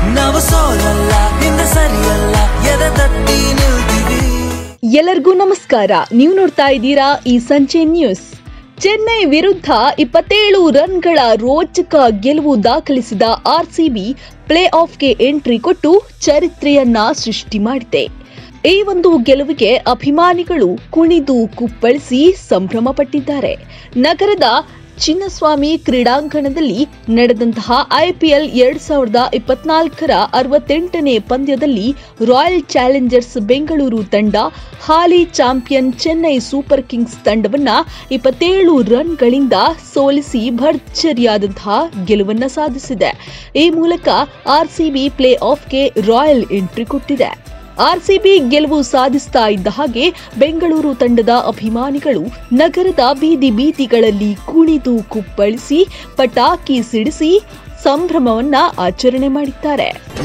ನಾವು ಸೋಲಲ್ಲ ಹಿಂದೆ ಸರಿಯಲ್ಲ ಎದೆ ತಟ್ಟಿ ನಿಲ್ತೀವಿ. ಎಲ್ಲರಿಗೂ ನಮಸ್ಕಾರ. ನೀವು ನೋಡ್ತಾ ಇದ್ದೀರಾ ಈ ಸಂಜೆ ನ್ಯೂಸ್. ಚೆನ್ನೈ ವಿರುದ್ಧ 27 ರನ್ಗಳ ರೋಚಕ ಗೆಲುವು ದಾಖಲಿಸಿದ ಆರ್ಸಿಬಿ ಪ್ಲೇ ಆಫ್ಗೆ ಎಂಟ್ರಿ ಕೊಟ್ಟು ಚರಿತ್ರೆಯನ್ನ ಸೃಷ್ಟಿ ಮಾಡಿದೆ. ಈ ಒಂದು ಗೆಲುವಿಗೆ ಅಭಿಮಾನಿಗಳು ಕುಣಿದು ಕುಪ್ಪಳಿಸಿ ಸಂಭ್ರಮ ಪಟ್ಟಿದ್ದಾರೆ. ನಗರದ ಚಿನ್ನಸ್ವಾಮಿ ಕ್ರೀಡಾಂಗಣದಲ್ಲಿ ನಡೆದಂತಹ IPL 2024ರ 68ನೇ ಪಂದ್ಯದಲ್ಲಿ ರಾಯಲ್ ಚಾಲೆಂಜರ್ಸ್ ಬೆಂಗಳೂರು ತಂಡ ಹಾಲಿ ಚಾಂಪಿಯನ್ ಚೆನ್ನೈ ಸೂಪರ್ ಕಿಂಗ್ಸ್ ತಂಡವನ್ನ 27 ರನ್ಗಳಿಂದ ಸೋಲಿಸಿ ಭರ್ಜರಿಯಾದಂತಹ ಗೆಲುವನ್ನ ಸಾಧಿಸಿದೆ. ಈ ಮೂಲಕ ಆರ್ಸಿಬಿ ಪ್ಲೇ ಆಫ್ಗೆ ರಾಯಲ್ ಎಂಟ್ರಿ ಕೊಟ್ಟಿದೆ. ಆರ್ಸಿಬಿ ಗೆಲುವು ಸಾಧಿಸ್ತಾ ಇದ್ದ ಹಾಗೆ ಬೆಂಗಳೂರು ತಂಡದ ಅಭಿಮಾನಿಗಳು ನಗರದ ಬೀದಿ ಬೀದಿಗಳಲ್ಲಿ ಕುಣಿದು ಕುಪ್ಪಳಿಸಿ ಪಟಾಕಿ ಸಿಡಿಸಿ ಸಂಭ್ರಮವನ್ನ ಆಚರಣೆ ಮಾಡಿದ್ದಾರೆ.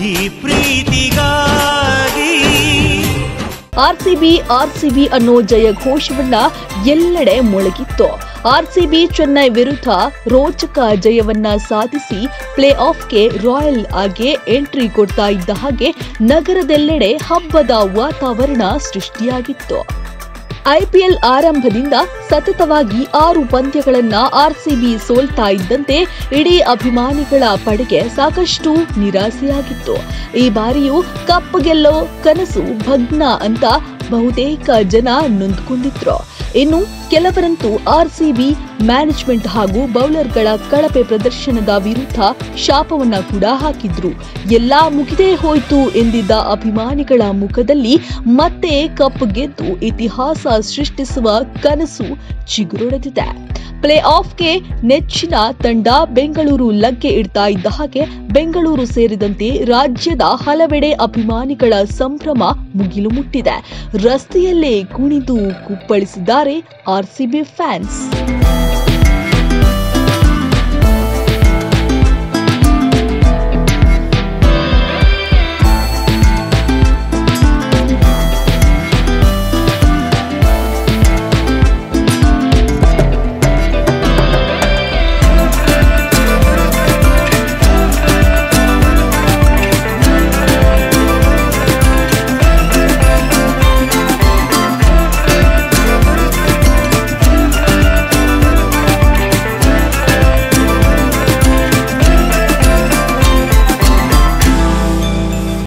ಆರ್ಸಿಬಿ ಅನ್ನೋ ಜಯ ಘೋಷವನ್ನ ಎಲ್ಲೆಡೆ ಮೊಳಗಿತ್ತು. ಆರ್ಸಿಬಿ ಚೆನ್ನೈ ವಿರುದ್ಧ ರೋಚಕ ಜಯವನ್ನ ಸಾಧಿಸಿ ಪ್ಲೇ ಆಫ್ಗೆ ರಾಯಲ್ ಆಗಿ ಎಂಟ್ರಿ ಕೊಡ್ತಾ ಇದ್ದ ಹಾಗೆ ನಗರದೆಲ್ಲೆಡೆ ಹಬ್ಬದ ವಾತಾವರಣ ಸೃಷ್ಟಿಯಾಗಿತ್ತು. IPL ಆರಂಭದಿಂದ ಸತತವಾಗಿ 6 ಪಂದ್ಯಗಳನ್ನ ಆರ್ಸಿಬಿ ಸೋಲ್ತಾ ಇದ್ದಂತೆ ಇಡೀ ಅಭಿಮಾನಿಗಳ ಪಡೆಗೆ ಸಾಕಷ್ಟು ನಿರಾಸೆಯಾಗಿತ್ತು. ಈ ಬಾರಿಯೂ ಕಪ್ ಗೆಲ್ಲೋ ಕನಸು ಭಗ್ನ ಅಂತ ಬಹುತೇಕ ಜನ ನೊಂದ್ಕೊಂಡಿದ್ರು. ಇನ್ನು ಕೆಲವರಂತೂ ಆರ್ಸಿಬಿ ಮ್ಯಾನೇಜ್ಮೆಂಟ್ ಹಾಗೂ ಬೌಲರ್ಗಳ ಕಳಪೆ ಪ್ರದರ್ಶನದ ವಿರುದ್ಧ ಶಾಪವನ್ನ ಕೂಡ ಹಾಕಿದ್ರು. ಎಲ್ಲಾ ಮುಗಿದೇ ಹೋಯ್ತು ಎಂದಿದ್ದ ಅಭಿಮಾನಿಗಳ ಮುಖದಲ್ಲಿ ಮತ್ತೆ ಕಪ್ ಗೆದ್ದು ಇತಿಹಾಸ ಸೃಷ್ಟಿಸುವ ಕನಸು ಚಿಗುರೊಡೆದಿದೆ. ಪ್ಲೇ ಆಫ್ಗೆ ನೆಚ್ಚಿನ ತಂಡ ಬೆಂಗಳೂರು ಲಗ್ಗೆ ಇಡ್ತಾ ಇದ್ದ ಹಾಗೆ ಬೆಂಗಳೂರು ಸೇರಿದಂತೆ ರಾಜ್ಯದ ಹಲವೆಡೆ ಅಭಿಮಾನಿಗಳ ಸಂಭ್ರಮ ಮುಗಿಲು ಮುಟ್ಟಿದೆ. ರಸ್ತೆಯಲ್ಲೇ ಕುಣಿದು ಕುಪ್ಪಳಿಸಿದ್ದಾರೆ ಆರ್ಸಿಬಿ ಫ್ಯಾನ್ಸ್.